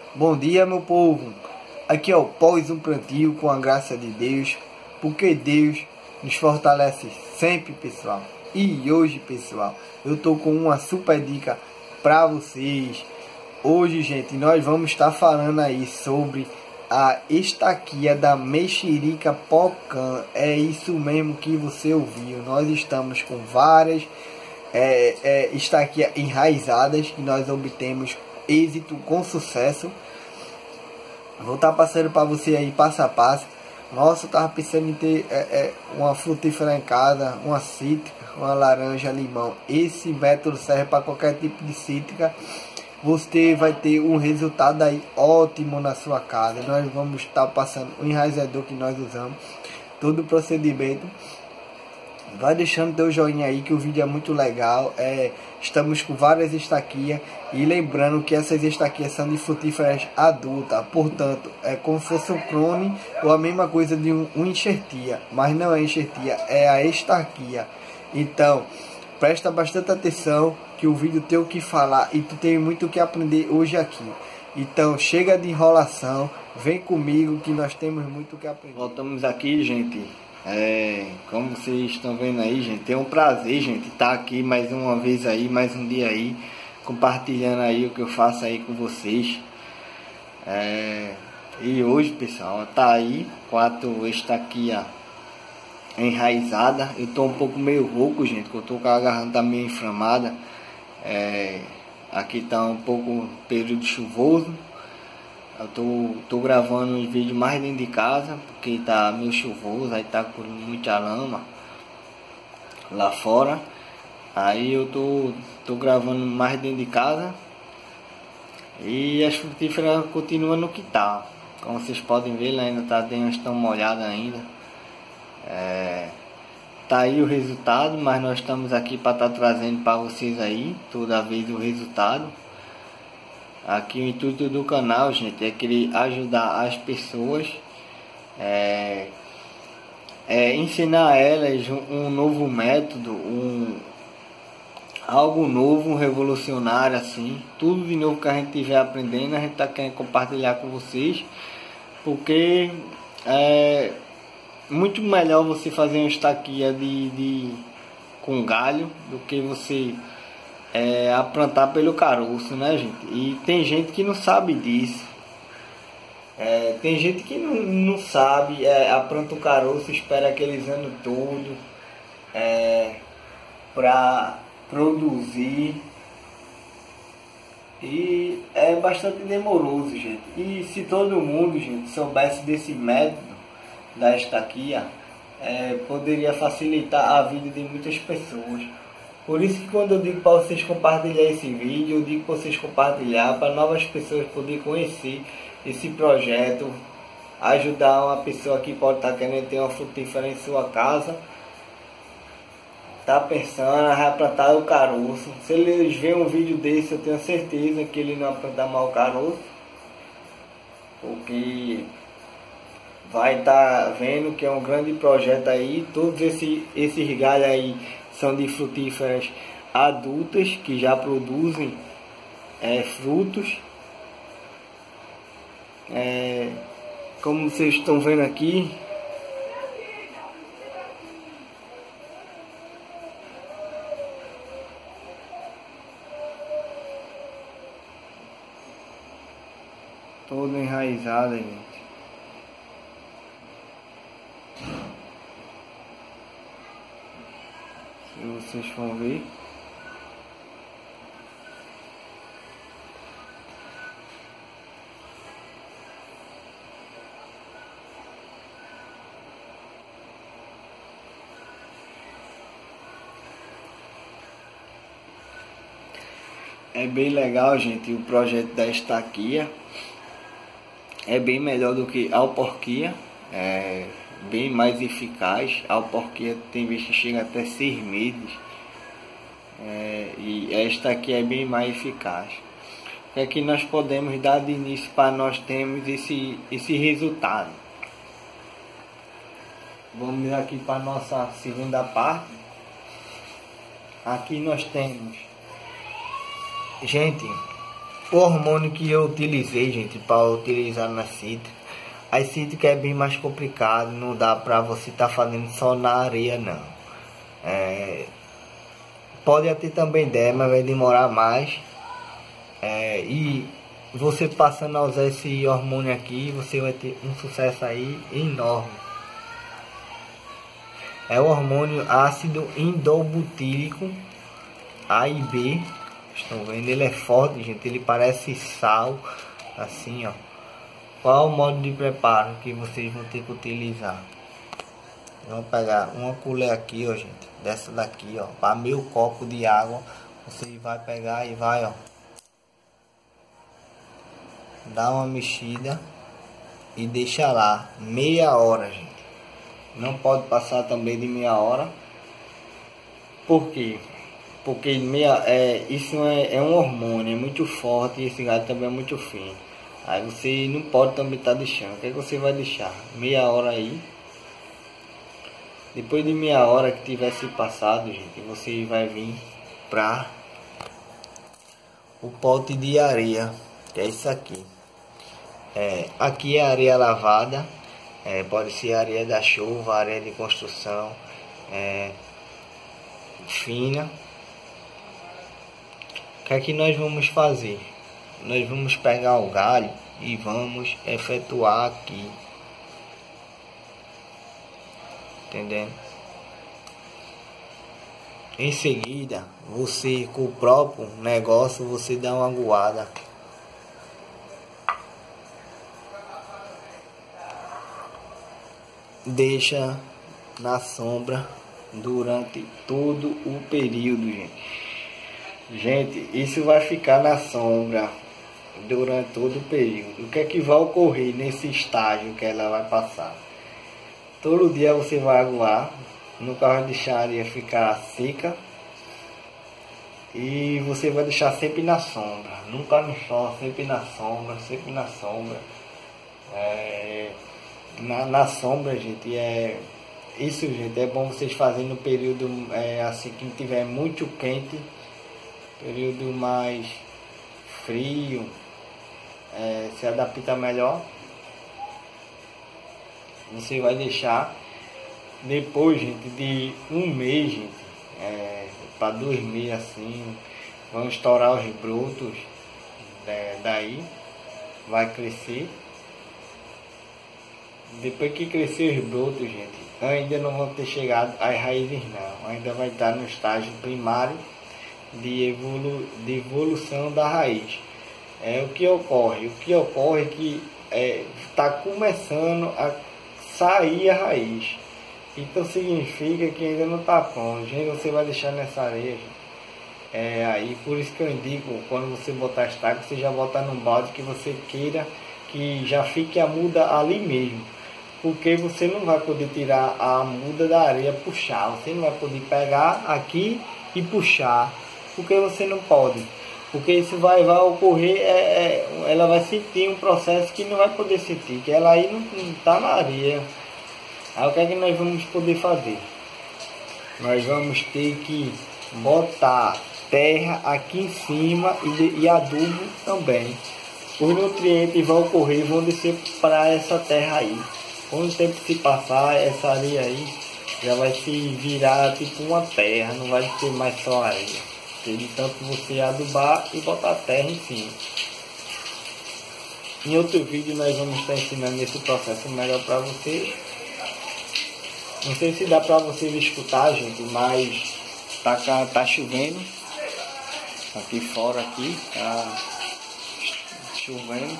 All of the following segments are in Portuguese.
Bom dia, meu povo. Aqui é o Pós um Plantio com a graça de Deus, porque Deus nos fortalece sempre, pessoal. E hoje, pessoal, eu tô com uma super dica para vocês. Hoje, gente, nós vamos estar falando aí sobre a estaquia da mexerica pocã. É isso mesmo que você ouviu. Nós estamos com várias estaquias enraizadas que nós obtemos êxito com sucesso. Vou estar passando para você aí passo a passo. Nossa, eu tava pensando em ter uma frutífera em casa, uma cítrica, uma laranja, limão. Esse método serve para qualquer tipo de cítrica. Você vai ter um resultado aí ótimo na sua casa. Nós vamos estar passando o enraizador que nós usamos, todo o procedimento. Vai deixando teu joinha aí que o vídeo é muito legal. Estamos com várias estaquias. E lembrando que essas estaquias são de frutíferas adultas. Portanto, é como se fosse um clone ou a mesma coisa de um enxertia. Mas não é enxertia, é a estaquia. Então, presta bastante atenção que o vídeo tem o que falar. E tu tem muito o que aprender hoje aqui. Então, chega de enrolação. Vem comigo que nós temos muito o que aprender. Voltamos aqui, gente. Como vocês estão vendo aí, gente, é um prazer, gente, estar aqui mais uma vez aí, mais um dia aí, compartilhando aí o que eu faço aí com vocês. E hoje, pessoal, tá aí 4 estaquias enraizada. Eu tô um pouco meio rouco, gente, porque eu tô com a garganta meio inflamada. Aqui tá um pouco período chuvoso. Eu tô gravando os vídeos mais dentro de casa, porque tá meio chuvoso, aí tá com muita lama lá fora. Aí eu tô gravando mais dentro de casa. E as frutíferas continuam no que tá. Como vocês podem ver, lá ainda tá dentro, estão molhadas ainda. Tá aí o resultado, mas nós estamos aqui para estar trazendo para vocês aí toda vez o resultado. Aqui o intuito do canal, gente, é querer ajudar as pessoas, ensinar a elas um novo método, algo novo, revolucionário assim. Tudo de novo que a gente estiver aprendendo, a gente está querendo compartilhar com vocês, porque é muito melhor você fazer uma estaquia com galho do que você a plantar pelo caroço, né, gente? E tem gente que não sabe disso. Tem gente que não sabe, planta o caroço, espera aqueles anos todos para produzir. E é bastante demoroso, gente. E se todo mundo, gente, soubesse desse método da estaquia, poderia facilitar a vida de muitas pessoas. Por isso que quando eu digo para vocês compartilhar esse vídeo, eu digo para vocês compartilhar para novas pessoas poderem conhecer esse projeto, ajudar uma pessoa que pode estar querendo ter uma frutífera em sua casa, tá pensando, vai plantar o caroço. Se eles verem um vídeo desse, eu tenho certeza que ele não vai plantar mal o caroço, porque vai estar vendo que é um grande projeto aí. Todos esses galhos aí são de frutíferas adultas que já produzem frutos. Como vocês estão vendo aqui, toda enraizada, gente. Se vocês vão ver, é bem legal, gente. O projeto da estaquia é bem melhor do que a alporquia, bem mais eficaz. A alporquia tem vezes que chega até 6 meses, e esta aqui é bem mais eficaz. O que é que nós podemos dar de início para nós termos esse resultado? Vamos aqui para a nossa segunda parte. Aqui nós temos, gente, O hormônio que eu utilizei, gente, para utilizar na cítrica. A cítrica é bem mais complicado, não dá pra você estar fazendo só na areia, não. Pode até também der, mas vai demorar mais. E você passando a usar esse hormônio aqui, você vai ter um sucesso aí enorme. É o hormônio ácido indobutílico A e B. Estão vendo? Ele é forte, gente. Ele parece sal, assim, ó. Qual é o modo de preparo que vocês vão ter que utilizar? Vamos pegar uma colher aqui, ó, gente. Dessa daqui, ó. Para meio copo de água. Você vai pegar e vai, ó. Dá uma mexida. E deixa lá. Meia hora, gente. Não pode passar também de meia hora. Por quê? Porque isso é um hormônio, é muito forte e esse gado também é muito fino. Aí você não pode também estar deixando. O que é que você vai deixar? Meia hora aí. Depois de meia hora que tivesse passado, gente, você vai vir para o pote de areia, que é isso aqui. Aqui é areia lavada. Pode ser areia da chuva, areia de construção, fina. O que é que nós vamos fazer? Nós vamos pegar o galho e vamos efetuar aqui, entendendo? Em seguida, você com o próprio negócio, você dá uma aguada. Deixa na sombra durante todo o período, gente. Gente, isso vai ficar na sombra durante todo o período. O que é que vai ocorrer nesse estágio que ela vai passar? Todo dia você vai aguar, nunca vai deixar a areia ficar seca. E você vai deixar sempre na sombra, nunca no sol, sempre na sombra, sempre na sombra. Na sombra, gente, isso, gente, é bom vocês fazerem no período assim que tiver muito quente, período mais frio, se adapta melhor. Você vai deixar depois, gente, de um mês, gente, para 2 meses assim, vão estourar os brotos, daí vai crescer. Depois que crescer os brotos, gente, ainda não vão ter chegado às raízes não, ainda vai estar no estágio primário de evolução da raiz. O que ocorre é que está começando a sair a raiz, então significa que ainda não está pronto. Gente, você vai deixar nessa areia, aí por isso que eu indico, quando você botar estaca, você já botar num balde que você queira que já fique a muda ali mesmo, porque você não vai poder tirar a muda da areia, puxar, você não vai poder pegar aqui e puxar, porque você não pode, porque isso vai ocorrer, ela vai sentir um processo que não vai poder sentir, que ela aí não está na areia. Aí o que é que nós vamos poder fazer? Nós vamos ter que botar terra aqui em cima e adubo também. Os nutrientes vão ocorrer, vão descer para essa terra aí. Quando o tempo se passar, essa areia aí já vai se virar tipo uma terra, não vai ser mais só areia. De tanto você adubar e botar terra em cima. Em outro vídeo nós vamos estar ensinando esse processo melhor para vocês. Não sei se dá para vocês escutar, gente, mas tá chovendo aqui fora, tá chovendo.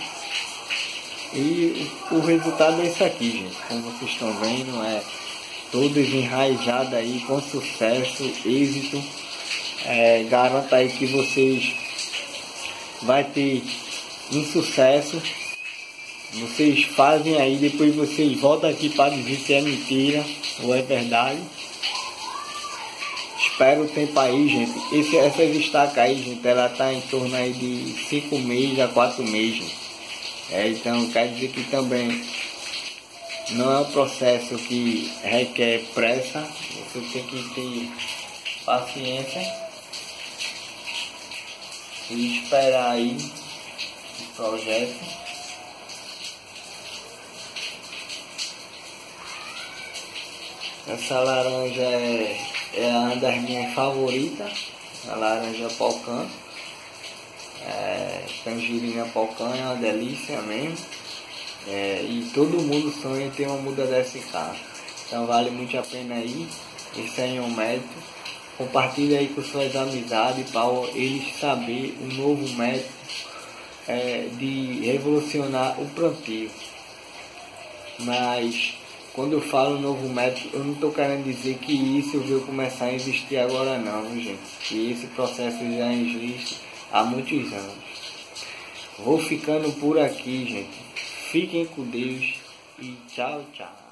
E o resultado é isso aqui, gente. Como vocês estão vendo, todos enraizados aí com sucesso, êxito. Garanto aí que vocês vai ter um sucesso. Vocês fazem aí, depois vocês voltam aqui para dizer se é mentira ou é verdade. Espera o tempo aí, gente. Essas estacas aí, gente, ela tá em torno aí de 5 meses a 4 meses. Então quer dizer que também não é um processo que requer pressa. Você tem que ter paciência e esperar aí projeto. Essa laranja é uma das minhas favoritas, a laranja pocã. Tangerina pocã é uma delícia mesmo. E todo mundo sonha em ter uma muda dessa em casa. Então vale muito a pena aí. Esse aí é um método. Compartilhe aí com suas amizades para eles saberem um novo método de revolucionar o plantio. Mas quando eu falo novo método, eu não estou querendo dizer que isso veio começar a existir agora não, gente. Que esse processo já existe há muitos anos. Vou ficando por aqui, gente. Fiquem com Deus e tchau, tchau.